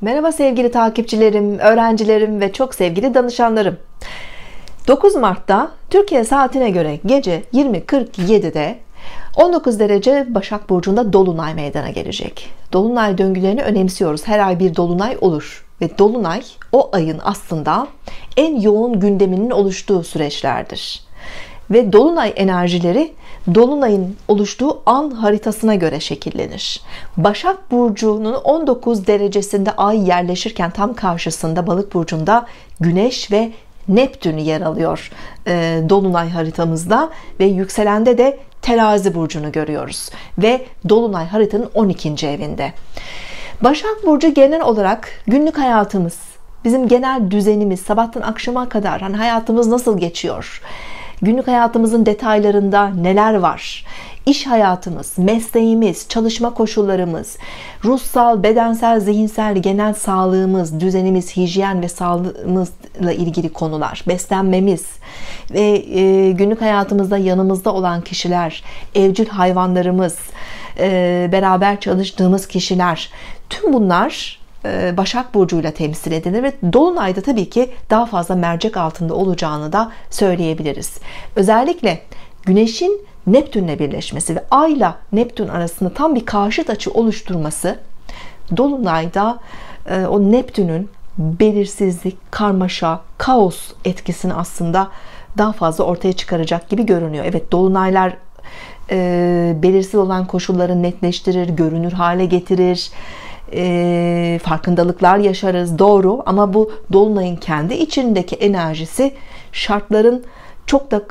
Merhaba sevgili takipçilerim, öğrencilerim ve çok sevgili danışanlarım. 9 Mart'ta Türkiye saatine göre gece 20.47'de 19 derece Başak Burcu'nda Dolunay meydana gelecek. Dolunay döngülerini önemsiyoruz. Her ay bir Dolunay olur. Ve Dolunay o ayın aslında en yoğun gündeminin oluştuğu süreçlerdir. Ve Dolunay enerjileri Dolunay'ın oluştuğu an haritasına göre şekillenir. Başak Burcu'nun 19 derecesinde ay yerleşirken tam karşısında Balık Burcu'nda Güneş ve Neptün yer alıyor Dolunay haritamızda ve yükselende de Terazi Burcu'nu görüyoruz ve Dolunay haritanın 12. evinde. Başak Burcu genel olarak günlük hayatımız, bizim genel düzenimiz, sabahtan akşama kadar hayatımız nasıl geçiyor? Günlük hayatımızın detaylarında neler var? İş hayatımız, mesleğimiz, çalışma koşullarımız, ruhsal, bedensel, zihinsel, genel sağlığımız, düzenimiz, hijyen ve sağlığımızla ilgili konular, beslenmemiz ve günlük hayatımızda yanımızda olan kişiler, evcil hayvanlarımız, beraber çalıştığımız kişiler, tüm bunlar Başak Burcu'yla temsil edilir ve Dolunay'da tabii ki daha fazla mercek altında olacağını da söyleyebiliriz. Özellikle Güneş'in Neptün'le birleşmesi ve Ay'la Neptün arasında tam bir karşıt açı oluşturması Dolunay'da o Neptün'ün belirsizlik, karmaşa, kaos etkisini aslında daha fazla ortaya çıkaracak gibi görünüyor. Evet, Dolunaylar belirsiz olan koşulları netleştirir, görünür hale getirir. Farkındalıklar yaşarız, doğru, ama bu Dolunay'ın kendi içindeki enerjisi şartların çok da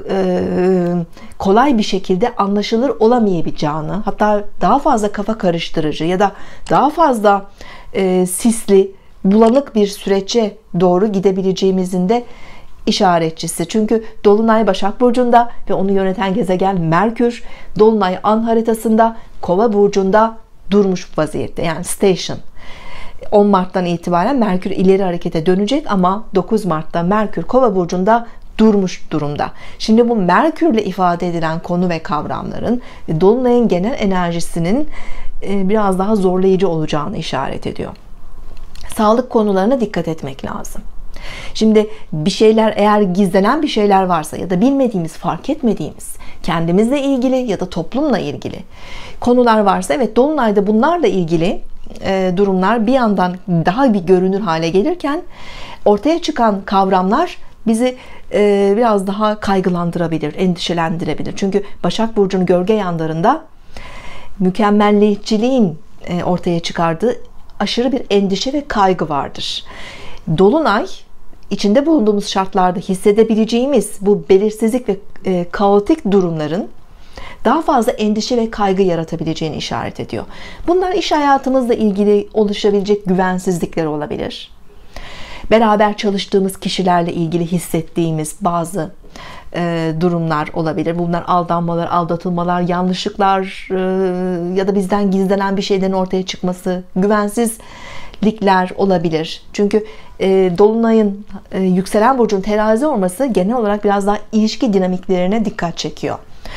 kolay bir şekilde anlaşılır olamayabileceğini, hatta daha fazla kafa karıştırıcı ya da daha fazla sisli, bulanık bir sürece doğru gidebileceğimizin de işaretçisi. Çünkü Dolunay Başak Burcu'nda ve onu yöneten gezegen Merkür, Dolunay an haritasında Kova Burcu'nda durmuş vaziyette, yani station. 10 Mart'tan itibaren Merkür ileri harekete dönecek ama 9 Mart'ta Merkür Kova Burcu'nda durmuş durumda. Şimdi bu Merkür'le ifade edilen konu ve kavramların Dolunay'ın genel enerjisinin biraz daha zorlayıcı olacağını işaret ediyor. Sağlık konularına dikkat etmek lazım. Şimdi bir şeyler, eğer gizlenen bir şeyler varsa ya da bilmediğimiz, fark etmediğimiz, kendimizle ilgili ya da toplumla ilgili konular varsa, evet, Dolunay'da bunlarla ilgili durumlar bir yandan daha bir görünür hale gelirken ortaya çıkan kavramlar bizi biraz daha kaygılandırabilir, endişelendirebilir. Çünkü Başak Burcu'nun gölge yanlarında mükemmelliyetçiliğin ortaya çıkardığı aşırı bir endişe ve kaygı vardır. Dolunay, içinde bulunduğumuz şartlarda hissedebileceğimiz bu belirsizlik ve kaotik durumların daha fazla endişe ve kaygı yaratabileceğini işaret ediyor. Bunlar iş hayatımızla ilgili oluşabilecek güvensizlikler olabilir. Beraber çalıştığımız kişilerle ilgili hissettiğimiz bazı durumlar olabilir. Bunlar aldanmalar, aldatılmalar, yanlışlıklar ya da bizden gizlenen bir şeylerin ortaya çıkması, güvensizlikler olabilir. Çünkü Dolunay'ın yükselen burcun Terazi olması genel olarak biraz daha ilişki dinamiklerine dikkat çekiyor.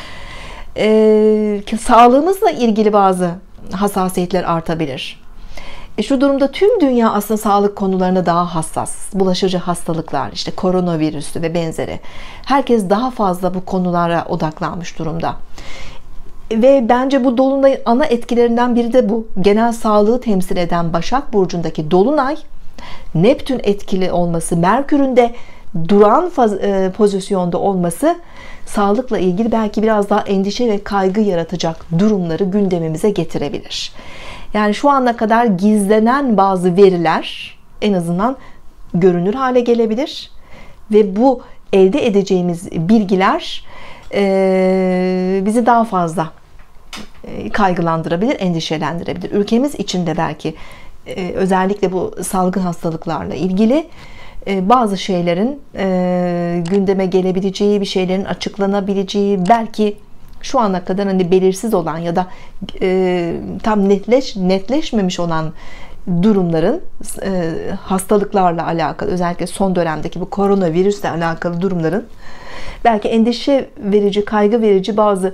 Sağlığımızla ilgili bazı hassasiyetler artabilir. Şu durumda tüm dünya aslında sağlık konularına daha hassas. Bulaşıcı hastalıklar, işte koronavirüsü ve benzeri. Herkes daha fazla bu konulara odaklanmış durumda. Ve bence bu Dolunay'ın ana etkilerinden biri de bu. Genel sağlığı temsil eden Başak Burcu'ndaki Dolunay, Neptün etkili olması, Merkür'ün de duran pozisyonda olması sağlıkla ilgili belki biraz daha endişe ve kaygı yaratacak durumları gündemimize getirebilir. Yani şu ana kadar gizlenen bazı veriler en azından görünür hale gelebilir ve bu elde edeceğimiz bilgiler bizi daha fazla kaygılandırabilir, endişelendirebilir. Ülkemiz içinde belki özellikle bu salgın hastalıklarla ilgili bazı şeylerin gündeme gelebileceği, bir şeylerin açıklanabileceği, belki şu ana kadar belirsiz olan ya da tam netleşmemiş olan durumların, hastalıklarla alakalı, özellikle son dönemdeki bu koronavirüsle alakalı durumların belki endişe verici, kaygı verici bazı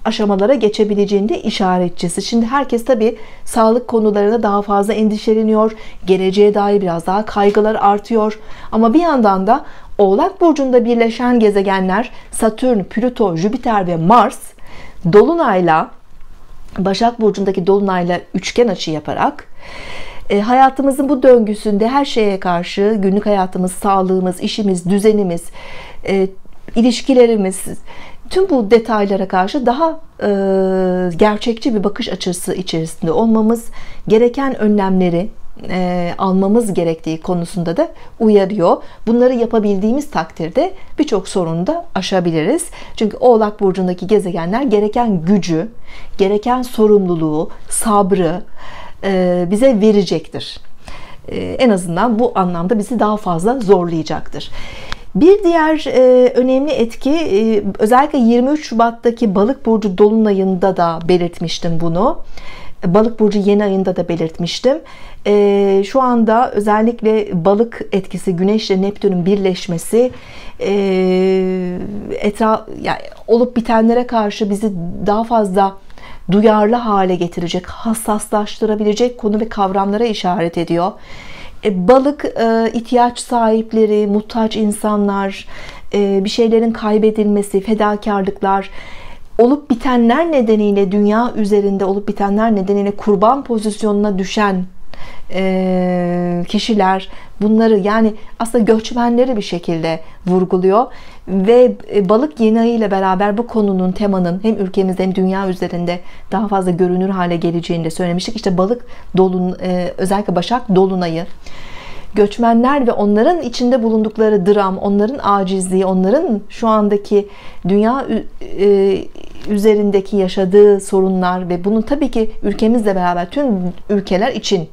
aşamalara geçebileceğinin de işaretçisi. Şimdi herkes tabii sağlık konularına daha fazla endişeleniyor. Geleceğe dair biraz daha kaygılar artıyor. Ama bir yandan da Oğlak Burcu'nda birleşen gezegenler Satürn, Plüto, Jüpiter ve Mars Dolunay'la, Başak Burcu'ndaki Dolunay'la üçgen açı yaparak hayatımızın bu döngüsünde her şeye karşı, günlük hayatımız, sağlığımız, işimiz, düzenimiz, ilişkilerimiz, tüm bu detaylara karşı daha gerçekçi bir bakış açısı içerisinde olmamız, gereken önlemleri almamız gerektiği konusunda da uyarıyor. Bunları yapabildiğimiz takdirde birçok sorunu da aşabiliriz. Çünkü Oğlak Burcu'ndaki gezegenler gereken gücü, gereken sorumluluğu, sabrı bize verecektir. En azından bu anlamda bizi daha fazla zorlayacaktır. Bir diğer önemli etki, özellikle 23 Şubat'taki Balık Burcu Dolunay'ında da belirtmiştim bunu. Balık Burcu yeni ayında da belirtmiştim. Şu anda özellikle balık etkisi, Güneş ile Neptün'ün birleşmesi yani olup bitenlere karşı bizi daha fazla duyarlı hale getirecek, hassaslaştırabilecek konu ve kavramlara işaret ediyor. Balık ihtiyaç sahipleri, muhtaç insanlar, bir şeylerin kaybedilmesi, fedakarlıklar, olup bitenler nedeniyle, dünya üzerinde olup bitenler nedeniyle kurban pozisyonuna düşen kişiler, bunları, yani aslında göçmenleri bir şekilde vurguluyor ve balık yeni ayı ile beraber bu konunun, temanın hem ülkemizde hem dünya üzerinde daha fazla görünür hale geleceğini de söylemiştik. İşte balık özellikle Başak Dolunay'ı, göçmenler ve onların içinde bulundukları dram, onların acizliği, onların şu andaki dünya üzerindeki yaşadığı sorunlar ve bunun tabii ki ülkemizle beraber tüm ülkeler için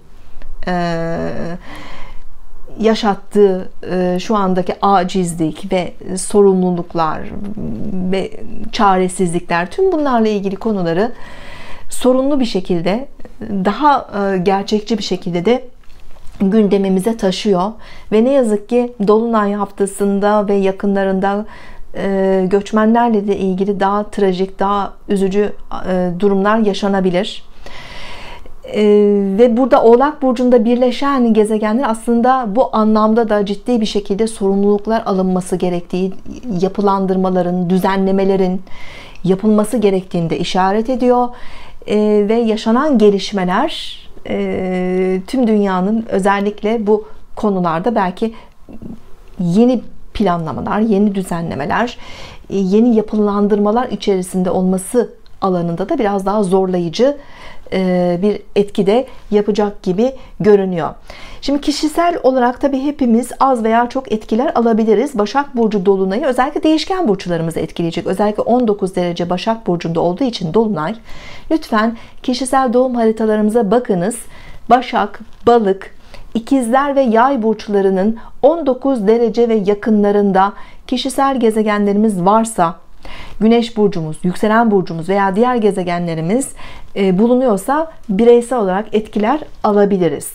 yaşattığı şu andaki acizlik ve sorumluluklar ve çaresizlikler, tüm bunlarla ilgili konuları sorunlu bir şekilde, daha gerçekçi bir şekilde de gündemimize taşıyor ve ne yazık ki Dolunay haftasında ve yakınlarında göçmenlerle de ilgili daha trajik, daha üzücü durumlar yaşanabilir. Ve burada Oğlak Burcu'nda birleşen gezegenler aslında bu anlamda da ciddi bir şekilde sorumluluklar alınması gerektiği, yapılandırmaların, düzenlemelerin yapılması gerektiğini de işaret ediyor. Ve yaşanan gelişmeler tüm dünyanın özellikle bu konularda belki yeni planlamalar, yeni düzenlemeler, yeni yapılandırmalar içerisinde olması alanında da biraz daha zorlayıcı bir etki de yapacak gibi görünüyor. Şimdi kişisel olarak tabii hepimiz az veya çok etkiler alabiliriz. Başak Burcu Dolunay'ı özellikle değişken burçlarımızı etkileyecek. Özellikle 19 derece Başak Burcu'nda olduğu için Dolunay. Lütfen kişisel doğum haritalarımıza bakınız. Başak, Balık, İkizler ve Yay burçlarının 19 derece ve yakınlarında kişisel gezegenlerimiz varsa, Güneş burcumuz, yükselen burcumuz veya diğer gezegenlerimiz bulunuyorsa bireysel olarak etkiler alabiliriz.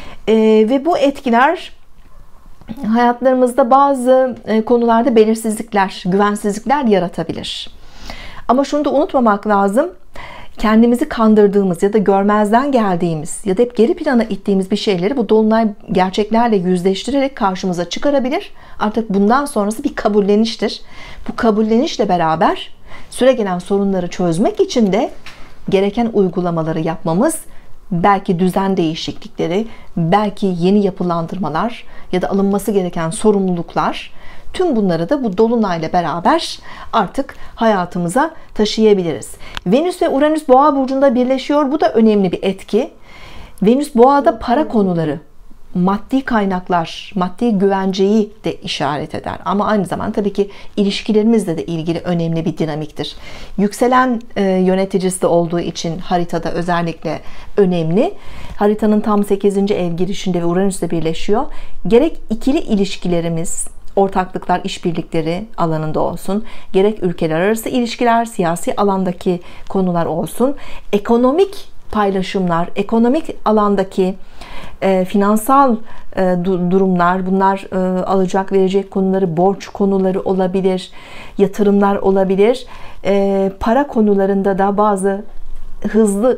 Ve bu etkiler hayatlarımızda bazı konularda belirsizlikler, güvensizlikler yaratabilir. Ama şunu da unutmamak lazım. Kendimizi kandırdığımız ya da görmezden geldiğimiz ya da hep geri plana ittiğimiz bir şeyleri bu dolunay gerçeklerle yüzleştirerek karşımıza çıkarabilir. Artık bundan sonrası bir kabulleniştir. Bu kabullenişle beraber süregelen sorunları çözmek için de gereken uygulamaları yapmamız, belki düzen değişiklikleri, belki yeni yapılandırmalar ya da alınması gereken sorumluluklar, tüm bunları da bu dolunayla beraber artık hayatımıza taşıyabiliriz. Venüs ve Uranüs Boğa burcunda birleşiyor. Bu da önemli bir etki. Venüs Boğa'da para konuları, maddi kaynaklar, maddi güvenceyi de işaret eder. Ama aynı zamanda tabii ki ilişkilerimizle de ilgili önemli bir dinamiktir. Yükselen yöneticisi de olduğu için haritada özellikle önemli. Haritanın tam 8. ev girişinde ve Uranüs'le birleşiyor. Gerek ikili ilişkilerimiz, ortaklıklar, işbirlikleri alanında olsun, gerek ülkeler arası ilişkiler, siyasi alandaki konular olsun, ekonomik paylaşımlar, ekonomik alandaki finansal durumlar, bunlar alacak verecek konuları, borç konuları olabilir, yatırımlar olabilir. Para konularında da bazı hızlı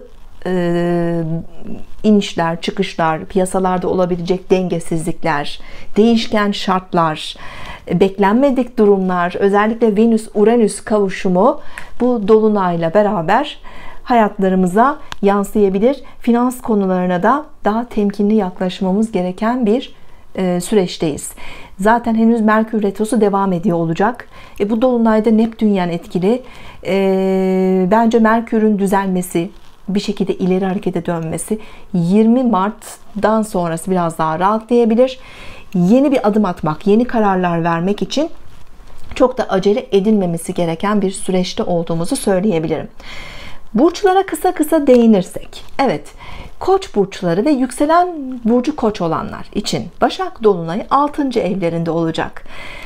inişler, çıkışlar, piyasalarda olabilecek dengesizlikler, değişken şartlar, beklenmedik durumlar, özellikle Venüs-Uranüs kavuşumu bu dolunayla beraber hayatlarımıza yansıyabilir. Finans konularına da daha temkinli yaklaşmamız gereken bir süreçteyiz. Zaten henüz Merkür Retrosu devam ediyor olacak. Bu dolunayda Neptünyen etkili. Bence Merkür'ün düzelmesi, bir şekilde ileri harekete dönmesi 20 Mart'dan sonrası biraz daha rahatlayabilir. Yeni bir adım atmak, yeni kararlar vermek için çok da acele edilmemesi gereken bir süreçte olduğumuzu söyleyebilirim. Burçlara kısa kısa değinirsek, evet, Koç burçları ve yükselen burcu Koç olanlar için Başak dolunayı 6. evlerinde olacak.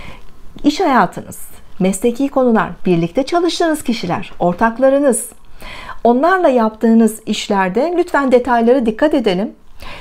İş hayatınız, mesleki konular, birlikte çalıştığınız kişiler, ortaklarınız, onlarla yaptığınız işlerde lütfen detaylara dikkat edelim.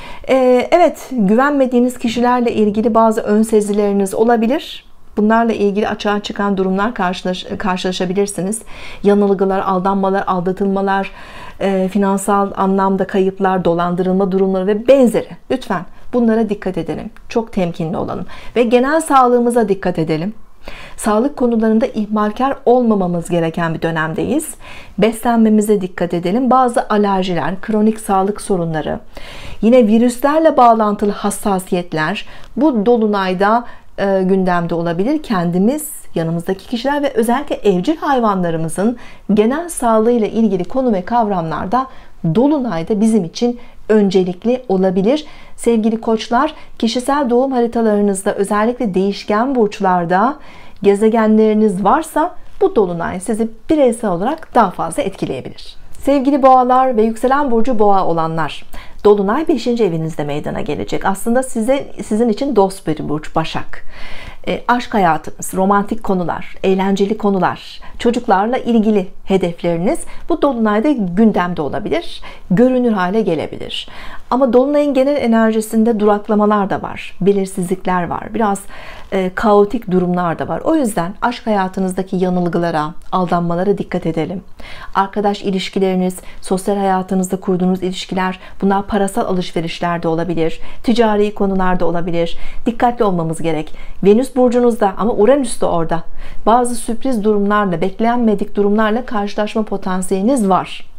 Evet, güvenmediğiniz kişilerle ilgili bazı ön sezileriniz olabilir. Bunlarla ilgili açığa çıkan durumlar karşılaşabilirsiniz. Yanılgılar, aldanmalar, aldatılmalar, finansal anlamda kayıplar, dolandırılma durumları ve benzeri. Lütfen bunlara dikkat edelim. Çok temkinli olalım. Ve genel sağlığımıza dikkat edelim. Sağlık konularında ihmalkar olmamamız gereken bir dönemdeyiz. Beslenmemize dikkat edelim. Bazı alerjiler, kronik sağlık sorunları, yine virüslerle bağlantılı hassasiyetler bu dolunayda gündemde olabilir. Kendimiz, yanımızdaki kişiler ve özellikle evcil hayvanlarımızın genel sağlığıyla ilgili konu ve kavramlarda dolunayda bizim için öncelikli olabilir. Sevgili koçlar, kişisel doğum haritalarınızda özellikle değişken burçlarda gezegenleriniz varsa bu dolunay sizi bireysel olarak daha fazla etkileyebilir. Sevgili boğalar ve yükselen burcu boğa olanlar, dolunay 5. evinizde meydana gelecek. Aslında sizin için dost bir burç Başak. Aşk hayatınız, romantik konular, eğlenceli konular, çocuklarla ilgili hedefleriniz bu dolunayda gündemde olabilir, görünür hale gelebilir. Ama dolunayın genel enerjisinde duraklamalar da var, belirsizlikler var, biraz kaotik durumlar da var. O yüzden aşk hayatınızdaki yanılgılara, aldanmalara dikkat edelim. Arkadaş ilişkileriniz, sosyal hayatınızda kurduğunuz ilişkiler, bunlar parasal alışverişlerde olabilir, ticari konularda olabilir. Dikkatli olmamız gerek. Venüs burcunuzda ama Uranüs de orada. Bazı sürpriz durumlarla, beklenmedik durumlarla karşılaşma potansiyeliniz var.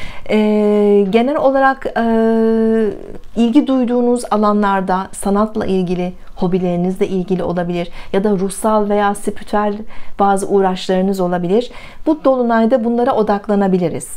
Genel olarak ilgi duyduğunuz alanlarda sanatla ilgili, hobilerinizle ilgili olabilir ya da ruhsal veya spiritüel bazı uğraşlarınız olabilir. Bu dolunayda bunlara odaklanabiliriz.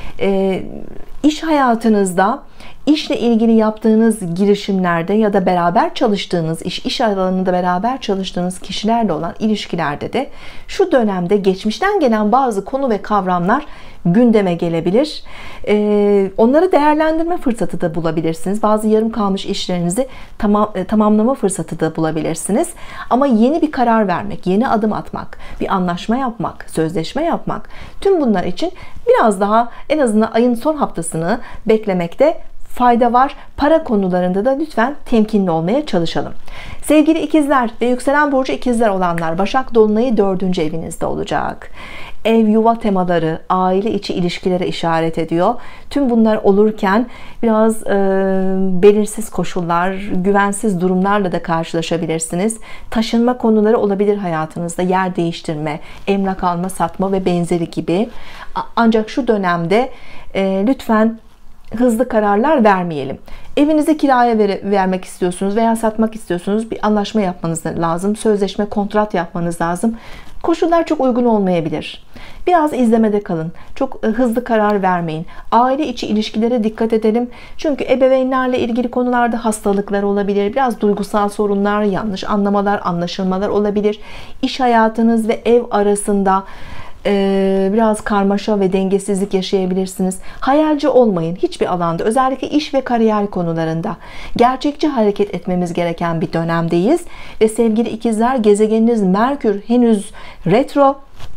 İş hayatınızda, işle ilgili yaptığınız girişimlerde ya da beraber çalıştığınız iş alanında beraber çalıştığınız kişilerle olan ilişkilerde de şu dönemde geçmişten gelen bazı konu ve kavramlar gündeme gelebilir. Onları değerlendirme fırsatı da bulabilirsiniz. Bazı yarım kalmış işlerinizi tamamlama fırsatı da bulabilirsiniz. Ama yeni bir karar vermek, yeni adım atmak, bir anlaşma yapmak, sözleşme yapmak, tüm bunlar için biraz daha en azından ayın son haftasını beklemekte fayda var. Para konularında da lütfen temkinli olmaya çalışalım. Sevgili ikizler ve yükselen burcu ikizler olanlar, Başak dolunayı 4. evinizde olacak. Ev, yuva temaları, aile içi ilişkilere işaret ediyor. Tüm bunlar olurken biraz belirsiz koşullar, güvensiz durumlarla da karşılaşabilirsiniz. Taşınma konuları olabilir hayatınızda. Yer değiştirme, emlak alma, satma ve benzeri gibi. Ancak şu dönemde lütfen hızlı kararlar vermeyelim. Evinizi kiraya vermek istiyorsunuz veya satmak istiyorsunuz, bir anlaşma yapmanız lazım. Sözleşme, kontrat yapmanız lazım. Koşullar çok uygun olmayabilir. Biraz izlemede kalın. Çok hızlı karar vermeyin. Aile içi ilişkilere dikkat edelim. Çünkü ebeveynlerle ilgili konularda hastalıklar olabilir. Biraz duygusal sorunlar, yanlış anlamalar, anlaşılmalar olabilir. İş hayatınız ve ev arasında biraz karmaşa ve dengesizlik yaşayabilirsiniz. Hayalci olmayın hiçbir alanda, özellikle iş ve kariyer konularında. Gerçekçi hareket etmemiz gereken bir dönemdeyiz ve sevgili ikizler, gezegeniniz Merkür henüz retro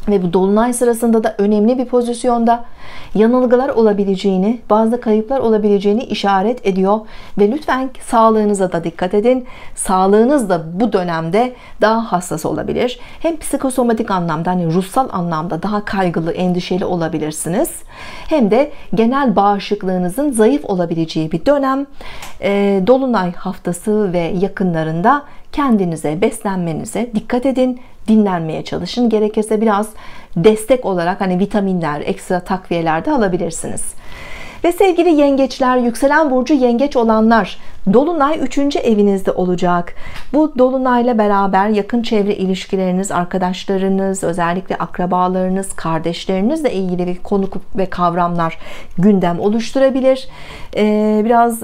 Ve bu dolunay sırasında da önemli bir pozisyonda, yanılgılar olabileceğini, bazı kayıplar olabileceğini işaret ediyor. Ve lütfen sağlığınıza da dikkat edin. Sağlığınız da bu dönemde daha hassas olabilir. Hem psikosomatik anlamda, hani ruhsal anlamda daha kaygılı, endişeli olabilirsiniz. Hem de genel bağışıklığınızın zayıf olabileceği bir dönem. Dolunay haftası ve yakınlarında kendinize, beslenmenize dikkat edin. Dinlenmeye çalışın. Gerekirse biraz destek olarak hani vitaminler, ekstra takviyeler de alabilirsiniz. Ve sevgili yengeçler, yükselen burcu yengeç olanlar, dolunay 3. evinizde olacak. Bu dolunayla beraber yakın çevre ilişkileriniz, arkadaşlarınız, özellikle akrabalarınız, kardeşlerinizle ilgili bir konu ve kavramlar gündem oluşturabilir. Biraz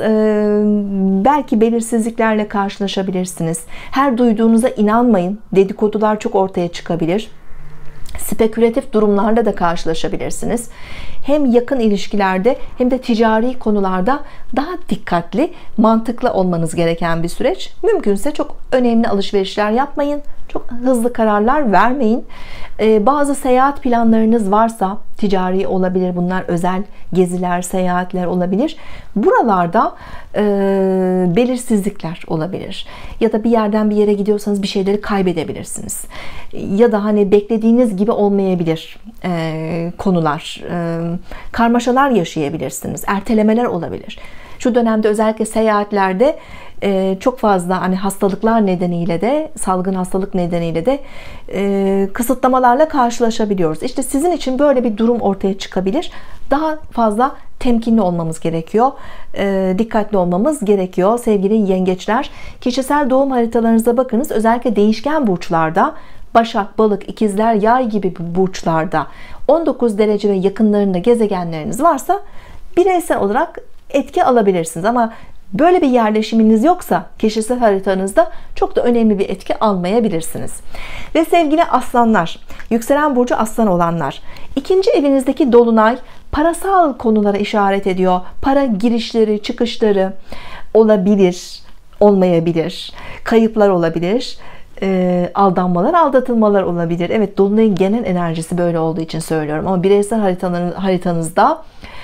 belki belirsizliklerle karşılaşabilirsiniz. Her duyduğunuza inanmayın. Dedikodular çok ortaya çıkabilir. Spekülatif durumlarla da karşılaşabilirsiniz. Hem yakın ilişkilerde hem de ticari konularda daha dikkatli, mantıklı olmanız gereken bir süreç. Mümkünse çok önemli alışverişler yapmayın. Çok hızlı kararlar vermeyin. Bazı seyahat planlarınız varsa, ticari olabilir bunlar, özel geziler, seyahatler olabilir. Buralarda belirsizlikler olabilir. Ya da bir yerden bir yere gidiyorsanız bir şeyleri kaybedebilirsiniz. Ya da hani beklediğiniz gibi olmayabilir konular. Karmaşalar yaşayabilirsiniz. Ertelemeler olabilir. Şu dönemde özellikle seyahatlerde çok fazla hani hastalıklar nedeniyle de, salgın hastalık nedeniyle de kısıtlamalarla karşılaşabiliyoruz. İşte sizin için böyle bir durum ortaya çıkabilir. Daha fazla temkinli olmamız gerekiyor. Dikkatli olmamız gerekiyor sevgili yengeçler. Kişisel doğum haritalarınıza bakınız. Özellikle değişken burçlarda, Başak, Balık, İkizler, Yay gibi burçlarda 19 derece ve yakınlarında gezegenleriniz varsa bireysel olarak etki alabilirsiniz. Ama böyle bir yerleşiminiz yoksa kişisel haritanızda çok da önemli bir etki almayabilirsiniz. Ve sevgili aslanlar, yükselen burcu aslan olanlar, 2. evinizdeki dolunay parasal konulara işaret ediyor. Para girişleri, çıkışları olabilir, olmayabilir, kayıplar olabilir, aldanmalar, aldatılmalar olabilir. Evet, dolunayın genel enerjisi böyle olduğu için söylüyorum. Ama bireysel haritanızda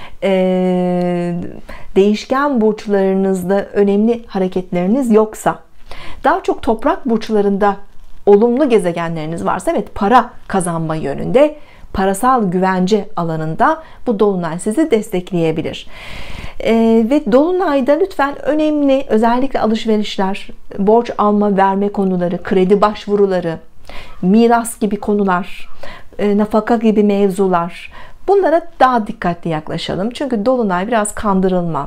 değişken burçlarınızda önemli hareketleriniz yoksa, daha çok toprak burçlarında olumlu gezegenleriniz varsa, evet, para kazanma yönünde, parasal güvence alanında bu dolunay sizi destekleyebilir. Ve dolunayda lütfen önemli, özellikle alışverişler, borç alma verme konuları, kredi başvuruları, miras gibi konular, nafaka gibi mevzular, bunlara daha dikkatli yaklaşalım. Çünkü dolunay biraz kandırılma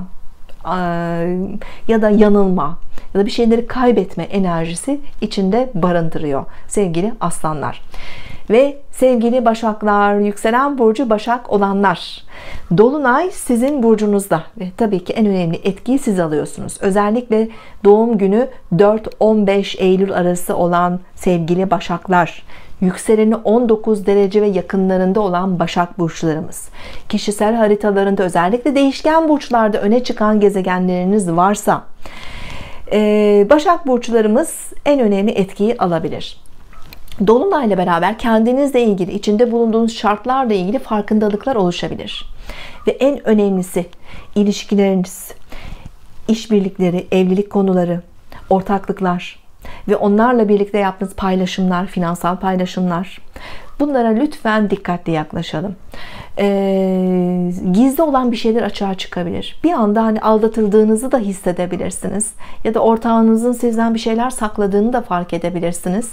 ya da yanılma ya da bir şeyleri kaybetme enerjisi içinde barındırıyor sevgili aslanlar. Ve sevgili başaklar, yükselen burcu Başak olanlar, dolunay sizin burcunuzda ve tabii ki en önemli etkiyi siz alıyorsunuz. Özellikle doğum günü 4-15 Eylül arası olan sevgili başaklar, yükseleni 19 derece ve yakınlarında olan Başak burçlarımız, kişisel haritalarında özellikle değişken burçlarda öne çıkan gezegenleriniz varsa, Başak burçlarımız en önemli etkiyi alabilir. Dolunayla beraber kendinizle ilgili, içinde bulunduğunuz şartlarla ilgili farkındalıklar oluşabilir. Ve en önemlisi ilişkileriniz, işbirlikleri, evlilik konuları, ortaklıklar ve onlarla birlikte yaptığınız paylaşımlar, finansal paylaşımlar. Bunlara lütfen dikkatli yaklaşalım. Gizli olan bir şeyler açığa çıkabilir. Bir anda hani aldatıldığınızı da hissedebilirsiniz. Ya da ortağınızın sizden bir şeyler sakladığını da fark edebilirsiniz.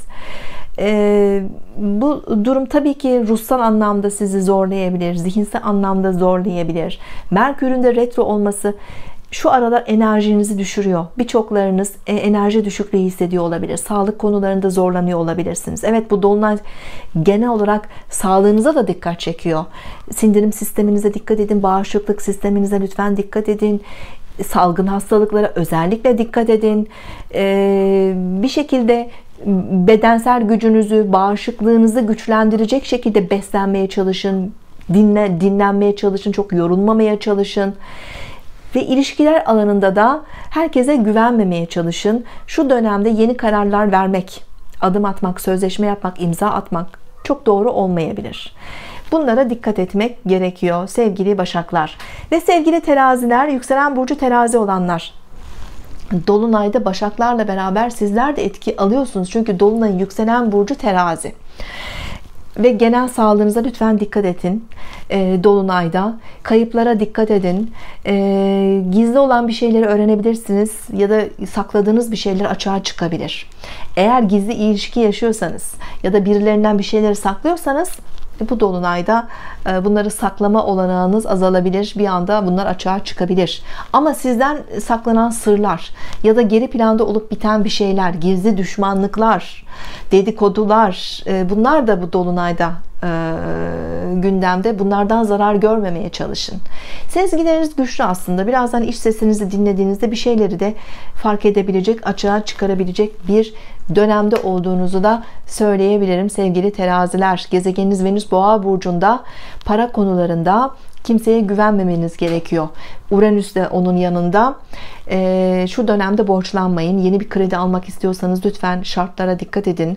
Bu durum tabii ki ruhsal anlamda sizi zorlayabilir, zihinsel anlamda zorlayabilir. Merkür'ün de retro olması şu aralar enerjinizi düşürüyor. Birçoklarınız enerji düşüklüğü hissediyor olabilir. Sağlık konularında zorlanıyor olabilirsiniz. Evet, bu dolunay genel olarak sağlığınıza da dikkat çekiyor. Sindirim sisteminize dikkat edin. Bağışıklık sisteminize lütfen dikkat edin. Salgın hastalıklara özellikle dikkat edin. Bir şekilde bedensel gücünüzü, bağışıklığınızı güçlendirecek şekilde beslenmeye çalışın. Dinlenmeye çalışın. Çok yorulmamaya çalışın. Ve ilişkiler alanında da herkese güvenmemeye çalışın. Şu dönemde yeni kararlar vermek, adım atmak, sözleşme yapmak, imza atmak çok doğru olmayabilir. Bunlara dikkat etmek gerekiyor sevgili Başaklar. Ve sevgili Teraziler, yükselen burcu terazi olanlar, dolunayda Başaklarla beraber sizler de etki alıyorsunuz. Çünkü dolunayın yükselen burcu terazi. Ve genel sağlığınıza lütfen dikkat edin. Dolunayda kayıplara dikkat edin. Gizli olan bir şeyleri öğrenebilirsiniz ya da sakladığınız bir şeyler açığa çıkabilir. Eğer gizli ilişki yaşıyorsanız ya da birilerinden bir şeyleri saklıyorsanız, bu dolunayda bunları saklama olanağınız azalabilir. Bir anda bunlar açığa çıkabilir. Ama sizden saklanan sırlar ya da geri planda olup biten bir şeyler, gizli düşmanlıklar, dedikodular, bunlar da bu dolunayda gündemde. Bunlardan zarar görmemeye çalışın. Sezgileriniz güçlü aslında. Birazdan iç sesinizi dinlediğinizde bir şeyleri de fark edebilecek, açığa çıkarabilecek bir dönemde olduğunuzu da söyleyebilirim sevgili teraziler. Gezegeniniz Venüs Boğa burcunda, para konularında kimseye güvenmemeniz gerekiyor. Uranüs de onun yanında. Şu dönemde borçlanmayın. Yeni bir kredi almak istiyorsanız lütfen şartlara dikkat edin.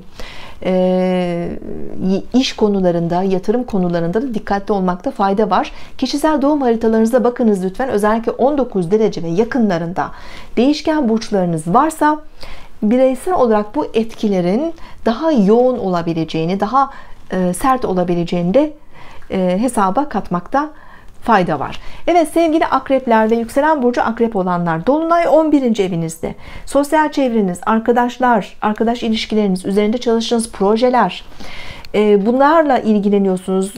İş konularında, yatırım konularında da dikkatli olmakta fayda var. Kişisel doğum haritalarınıza bakınız lütfen. Özellikle 19 derece ve yakınlarında değişken burçlarınız varsa bireysel olarak bu etkilerin daha yoğun olabileceğini, daha sert olabileceğini de hesaba katmakta fayda var. Evet sevgili akrepler ve yükselen burcu akrep olanlar, dolunay 11. evinizde. Sosyal çevreniz, arkadaşlar, arkadaş ilişkileriniz, üzerinde çalıştığınız projeler, bunlarla ilgileniyorsunuz.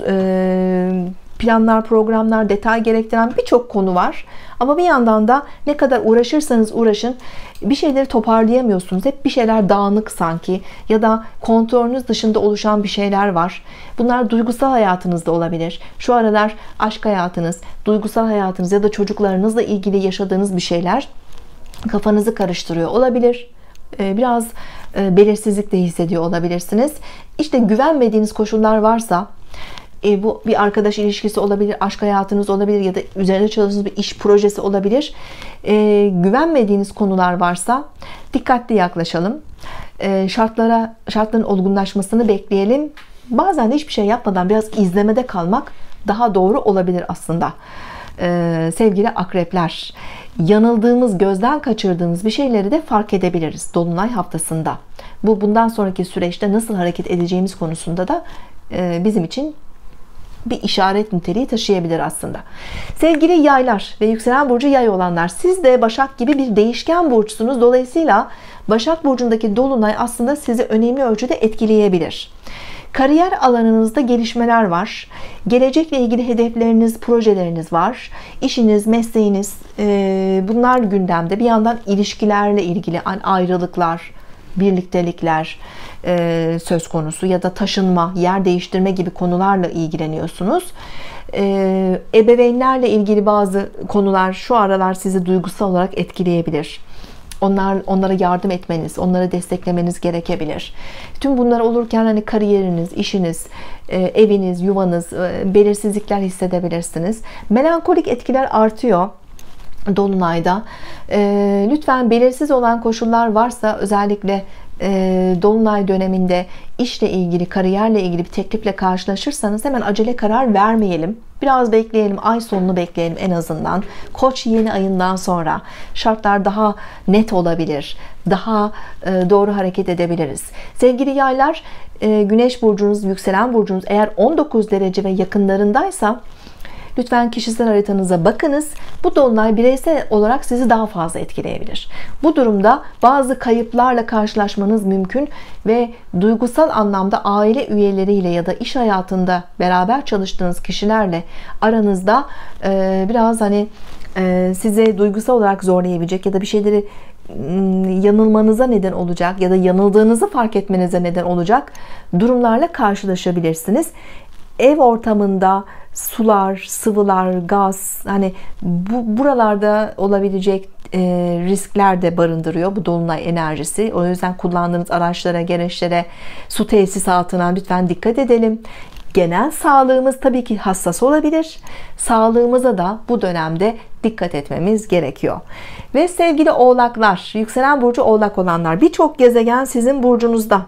Planlar, programlar, detay gerektiren birçok konu var. Ama bir yandan da ne kadar uğraşırsanız uğraşın bir şeyleri toparlayamıyorsunuz. Hep bir şeyler dağınık sanki ya da kontrolünüz dışında oluşan bir şeyler var. Bunlar duygusal hayatınızda olabilir. Şu aralar aşk hayatınız, duygusal hayatınız ya da çocuklarınızla ilgili yaşadığınız bir şeyler kafanızı karıştırıyor olabilir. Biraz belirsizlik de hissediyor olabilirsiniz. İşte güvenmediğiniz koşullar varsa, bu bir arkadaş ilişkisi olabilir, aşk hayatınız olabilir ya da üzerinde çalıştığınız bir iş projesi olabilir. Güvenmediğiniz konular varsa dikkatli yaklaşalım. Şartların olgunlaşmasını bekleyelim. Bazen de hiçbir şey yapmadan biraz izlemede kalmak daha doğru olabilir aslında. Sevgili akrepler, yanıldığımız, gözden kaçırdığımız bir şeyleri de fark edebiliriz dolunay haftasında. Bundan sonraki süreçte nasıl hareket edeceğimiz konusunda da bizim için bir işaret niteliği taşıyabilir aslında. Sevgili yaylar ve yükselen burcu yay olanlar, siz de Başak gibi bir değişken burçsunuz. Dolayısıyla Başak burcundaki dolunay aslında sizi önemli ölçüde etkileyebilir. Kariyer alanınızda gelişmeler var. Gelecekle ilgili hedefleriniz, projeleriniz var. İşiniz, mesleğiniz, bunlar gündemde. Bir yandan ilişkilerle ilgili ayrılıklar, birliktelikler söz konusu ya da taşınma, yer değiştirme gibi konularla ilgileniyorsunuz. Ebeveynlerle ilgili bazı konular şu aralar sizi duygusal olarak etkileyebilir. Onlara yardım etmeniz, onları desteklemeniz gerekebilir. Tüm bunlar olurken hani kariyeriniz, işiniz, eviniz, yuvanız, belirsizlikler hissedebilirsiniz. Melankolik etkiler artıyor dolunayda. Lütfen belirsiz olan koşullar varsa, özellikle dolunay döneminde işle ilgili, kariyerle ilgili bir teklifle karşılaşırsanız hemen acele karar vermeyelim. Biraz bekleyelim, ay sonunu bekleyelim en azından. Koç yeni ayından sonra şartlar daha net olabilir. Daha doğru hareket edebiliriz. Sevgili yaylar, güneş burcunuz, yükselen burcunuz eğer 19 derece ve yakınlarındaysa lütfen kişisel haritanıza bakınız. Bu dolunay bireysel olarak sizi daha fazla etkileyebilir. Bu durumda bazı kayıplarla karşılaşmanız mümkün ve duygusal anlamda aile üyeleriyle ya da iş hayatında beraber çalıştığınız kişilerle aranızda biraz hani size duygusal olarak zorlayabilecek ya da bir şeyleri yanılmanıza neden olacak ya da yanıldığınızı fark etmenize neden olacak durumlarla karşılaşabilirsiniz. Ev ortamında sular, sıvılar, gaz, hani buralarda olabilecek riskler de barındırıyor bu dolunay enerjisi. O yüzden kullandığınız araçlara, gereçlere, su tesisatına lütfen dikkat edelim. Genel sağlığımız tabii ki hassas olabilir. Sağlığımıza da bu dönemde dikkat etmemiz gerekiyor. Ve sevgili oğlaklar, yükselen burcu oğlak olanlar, birçok gezegen sizin burcunuzda.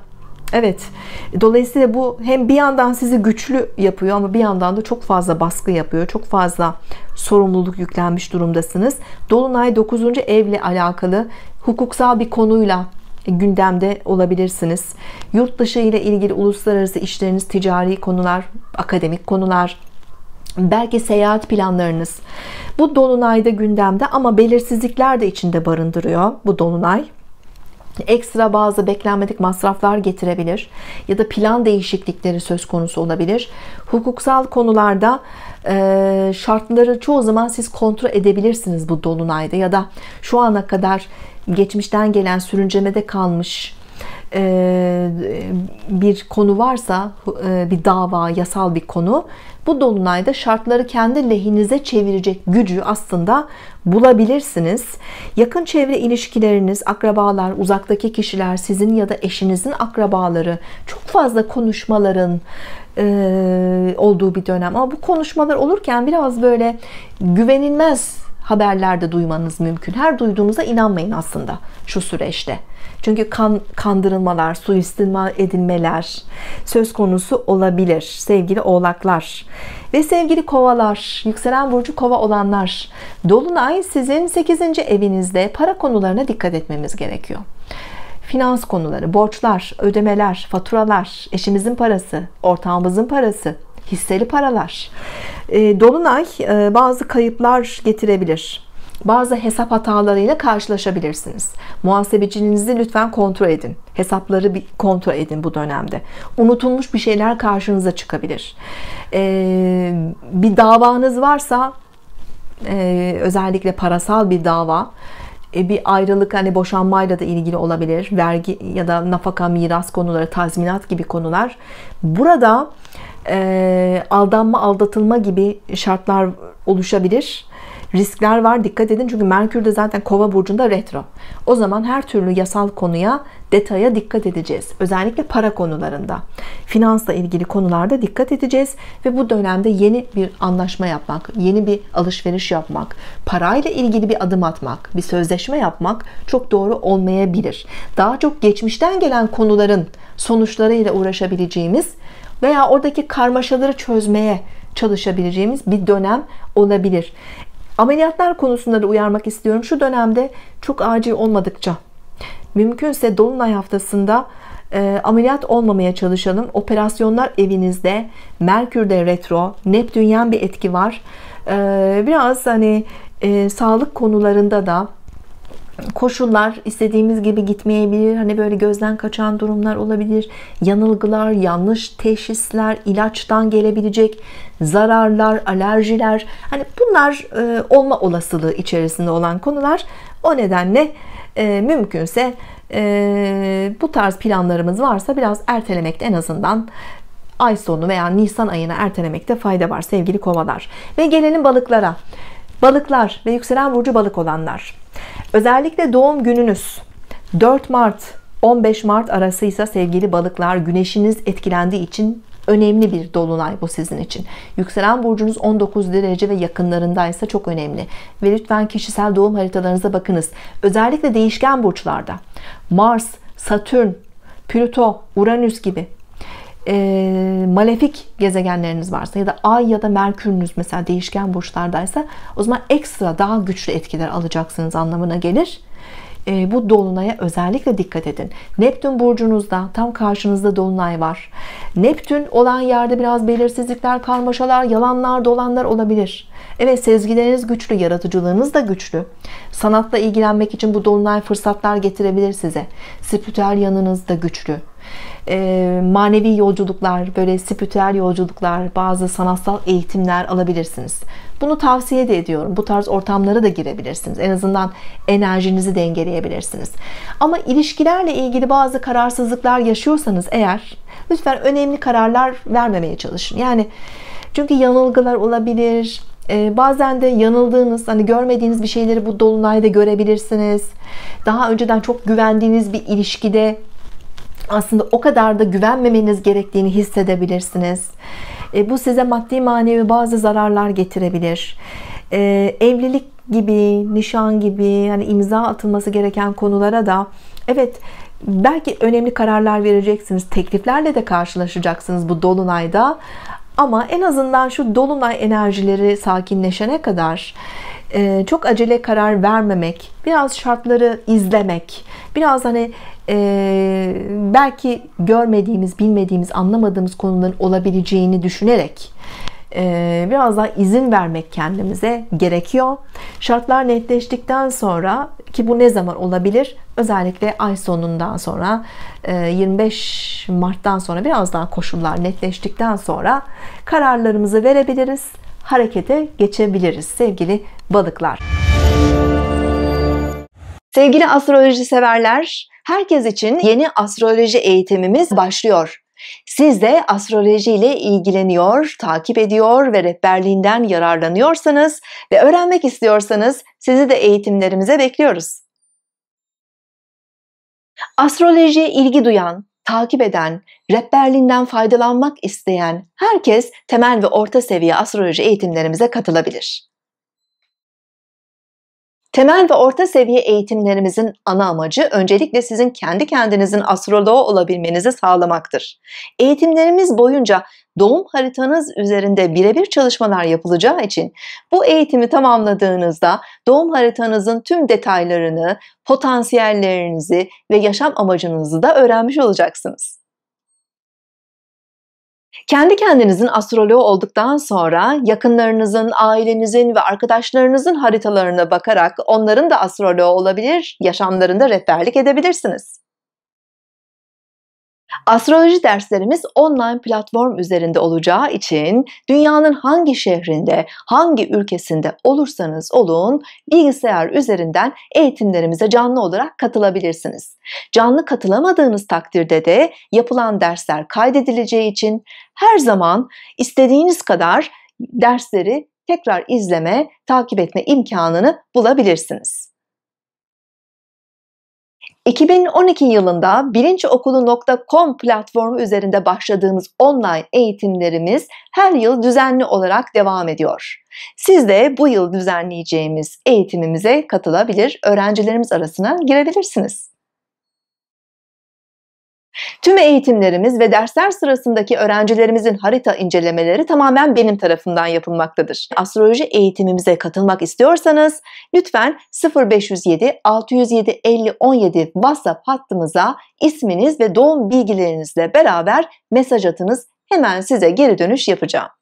Evet, dolayısıyla bu hem bir yandan sizi güçlü yapıyor ama bir yandan da çok fazla baskı yapıyor. Çok fazla sorumluluk yüklenmiş durumdasınız. Dolunay 9. evle alakalı hukuksal bir konuyla gündemde olabilirsiniz. Yurt dışı ile ilgili uluslararası işleriniz, ticari konular, akademik konular, belki seyahat planlarınız bu dolunayda gündemde, ama belirsizlikler de içinde barındırıyor bu dolunay. Ekstra bazı beklenmedik masraflar getirebilir ya da plan değişiklikleri söz konusu olabilir. Hukuksal konularda şartları çoğu zaman siz kontrol edebilirsiniz bu dolunayda, ya da şu ana kadar geçmişten gelen sürüncemede kalmış bir konu varsa, bir dava, yasal bir konu, bu dolunayda şartları kendi lehinize çevirecek gücü aslında bulabilirsiniz. Yakın çevre ilişkileriniz, akrabalar, uzaktaki kişiler, sizin ya da eşinizin akrabaları, çok fazla konuşmaların olduğu bir dönem. Ama bu konuşmalar olurken biraz böyle güvenilmez haberler de duymanız mümkün. Her duyduğunuza inanmayın aslında şu süreçte. Çünkü kandırılmalar, suistimal edilmeler söz konusu olabilir sevgili oğlaklar. Ve sevgili kovalar, yükselen burcu kova olanlar, dolunay sizin 8. evinizde. Para konularına dikkat etmemiz gerekiyor. Finans konuları, borçlar, ödemeler, faturalar, eşimizin parası, ortağımızın parası, hisseli paralar. Dolunay bazı kayıplar getirebilir. Bazı hesap hatalarıyla karşılaşabilirsiniz. Muhasebecinizi lütfen kontrol edin. Hesapları bir kontrol edin bu dönemde. Unutulmuş bir şeyler karşınıza çıkabilir. Bir davanız varsa, özellikle parasal bir dava, bir ayrılık, hani boşanmayla da ilgili olabilir. Vergi ya da nafaka, miras konuları, tazminat gibi konular. Burada aldanma, aldatılma gibi şartlar oluşabilir. Riskler var, dikkat edin, çünkü Merkür de zaten Kova burcunda retro. O zaman her türlü yasal konuya, detaya dikkat edeceğiz. Özellikle para konularında, finansla ilgili konularda dikkat edeceğiz ve bu dönemde yeni bir anlaşma yapmak, yeni bir alışveriş yapmak, parayla ilgili bir adım atmak, bir sözleşme yapmak çok doğru olmayabilir. Daha çok geçmişten gelen konuların sonuçlarıyla uğraşabileceğimiz veya oradaki karmaşaları çözmeye çalışabileceğimiz bir dönem olabilir. Ameliyatlar konusunda da uyarmak istiyorum. Şu dönemde çok acil olmadıkça, mümkünse dolunay haftasında ameliyat olmamaya çalışalım. Operasyonlar evinizde, Merkür'de retro, Neptünyen bir etki var. Biraz hani sağlık konularında da koşullar istediğimiz gibi gitmeyebilir. Hani böyle gözden kaçan durumlar olabilir. Yanılgılar, yanlış teşhisler, ilaçtan gelebilecek zararlar, alerjiler. Hani bunlar olma olasılığı içerisinde olan konular. O nedenle mümkünse bu tarz planlarımız varsa biraz ertelemekte, en azından ay sonu veya Nisan ayına ertelemekte fayda var sevgili kovalar. Ve gelelim balıklara. Balıklar ve yükselen burcu balık olanlar. Özellikle doğum gününüz 4 Mart 15 Mart arasıysa sevgili balıklar, güneşiniz etkilendiği için önemli bir dolunay bu sizin için. Yükselen burcunuz 19 derece ve yakınlarındaysa çok önemli. Ve lütfen kişisel doğum haritalarınıza bakınız. Özellikle değişken burçlarda Mars, Satürn, Plüto, Uranüs gibi malefik gezegenleriniz varsa ya da Ay ya da Merkür'ünüz mesela değişken burçlardaysa, o zaman ekstra daha güçlü etkiler alacaksınız anlamına gelir. Bu dolunaya özellikle dikkat edin. Neptün burcunuzda, tam karşınızda dolunay var. Neptün olan yerde biraz belirsizlikler, karmaşalar, yalanlar, dolanlar olabilir. Evet, sezgileriniz güçlü, yaratıcılığınız da güçlü. Sanatla ilgilenmek için bu dolunay fırsatlar getirebilir size. Spiritüel yanınız da güçlü. Manevi yolculuklar, böyle spiritüel yolculuklar, bazı sanatsal eğitimler alabilirsiniz. Bunu tavsiye de ediyorum. Bu tarz ortamlara da girebilirsiniz. En azından enerjinizi dengeleyebilirsiniz. Ama ilişkilerle ilgili bazı kararsızlıklar yaşıyorsanız eğer, lütfen önemli kararlar vermemeye çalışın. Yani çünkü yanılgılar olabilir. Bazen de yanıldığınız, hani görmediğiniz bir şeyleri bu dolunayda görebilirsiniz. Daha önceden çok güvendiğiniz bir ilişkide aslında o kadar da güvenmemeniz gerektiğini hissedebilirsiniz. Bu size maddi manevi bazı zararlar getirebilir. Evlilik gibi, nişan gibi, hani imza atılması gereken konulara da evet, belki önemli kararlar vereceksiniz. Tekliflerle de karşılaşacaksınız bu dolunayda. Ama en azından şu dolunay enerjileri sakinleşene kadar çok acele karar vermemek, biraz şartları izlemek, biraz hani belki görmediğimiz, bilmediğimiz, anlamadığımız konuların olabileceğini düşünerek biraz daha izin vermek kendimize gerekiyor. Şartlar netleştikten sonra, ki bu ne zaman olabilir? Özellikle ay sonundan sonra, 25 Mart'tan sonra biraz daha koşullar netleştikten sonra kararlarımızı verebiliriz, harekete geçebiliriz sevgili balıklar. Sevgili astroloji severler, herkes için yeni astroloji eğitimimiz başlıyor. Siz de astroloji ile ilgileniyor, takip ediyor ve rehberliğinden yararlanıyorsanız ve öğrenmek istiyorsanız sizi de eğitimlerimize bekliyoruz. Astrolojiye ilgi duyan, takip eden, rehberliğinden faydalanmak isteyen herkes temel ve orta seviye astroloji eğitimlerimize katılabilir. Temel ve orta seviye eğitimlerimizin ana amacı öncelikle sizin kendi kendinizin astroloğu olabilmenizi sağlamaktır. Eğitimlerimiz boyunca doğum haritanız üzerinde birebir çalışmalar yapılacağı için bu eğitimi tamamladığınızda doğum haritanızın tüm detaylarını, potansiyellerinizi ve yaşam amacınızı da öğrenmiş olacaksınız. Kendi kendinizin astroloğu olduktan sonra yakınlarınızın, ailenizin ve arkadaşlarınızın haritalarına bakarak onların da astroloğu olabilir, yaşamlarında rehberlik edebilirsiniz. Astroloji derslerimiz online platform üzerinde olacağı için dünyanın hangi şehrinde, hangi ülkesinde olursanız olun bilgisayar üzerinden eğitimlerimize canlı olarak katılabilirsiniz. Canlı katılamadığınız takdirde de yapılan dersler kaydedileceği için her zaman istediğiniz kadar dersleri tekrar izleme, takip etme imkanını bulabilirsiniz. 2012 yılında bilinçokulu.com platformu üzerinde başladığımız online eğitimlerimiz her yıl düzenli olarak devam ediyor. Siz de bu yıl düzenleyeceğimiz eğitimimize katılabilir, öğrencilerimiz arasına girebilirsiniz. Tüm eğitimlerimiz ve dersler sırasındaki öğrencilerimizin harita incelemeleri tamamen benim tarafımdan yapılmaktadır. Astroloji eğitimimize katılmak istiyorsanız lütfen 0507 607 50 17 WhatsApp hattımıza isminiz ve doğum bilgilerinizle beraber mesaj atınız. Hemen size geri dönüş yapacağım.